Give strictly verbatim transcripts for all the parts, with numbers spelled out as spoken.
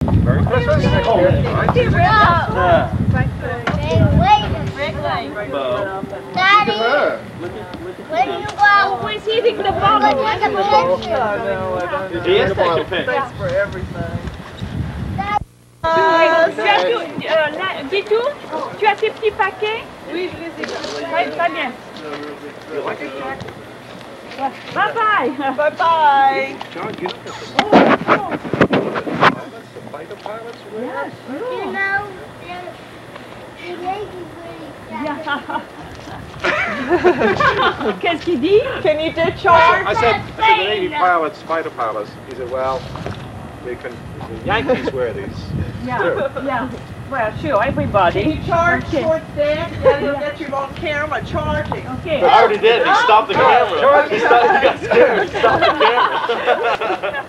Merry Christmas. Oh, yeah. Daddy, where do you go? Where's he taking the bottle? Take a picture. He is taking pictures. Thanks for everything. Euh, tu as tout, euh, là, Guitou, tu as tes petits paquets? Oui, je les ai. Oui, très bien. Bye bye. Bye bye. John, you fighter pilots? Yeah, sure. You know, the lady's really Qu'est-ce qu'il dit? Can you discharge? I said, I said the Navy pilots, fighter pilots. He said, well, we can, the Yankees wear these. Yeah, yeah. Well, sure, everybody. Can you charge Okay. towards that? You gotta look at your own camera charging. Okay. I already did. He stopped the camera. He, stopped, he got scared. He stopped the camera.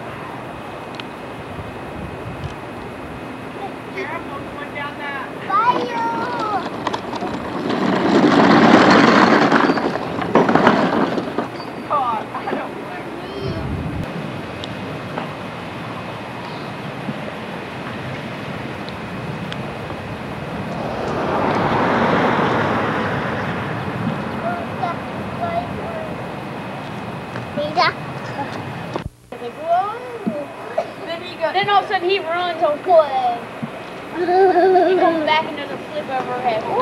Careful going down that. Bye, you. God, I don't like Then he goes. Then all of a sudden he runs on foot. He comes back and does a flip over her head.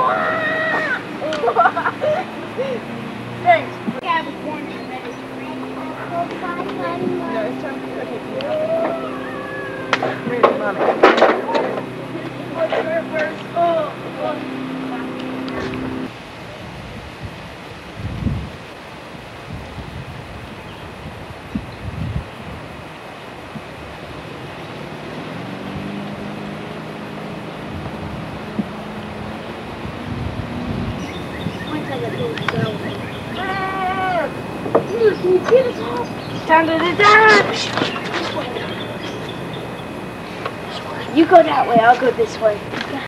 Thanks. We have a corner Mediterranean. No, it's time to okay, yeah. Really, Mommy. What's her first? Oh, oh. Down to the dash. You go that way, I'll go this way.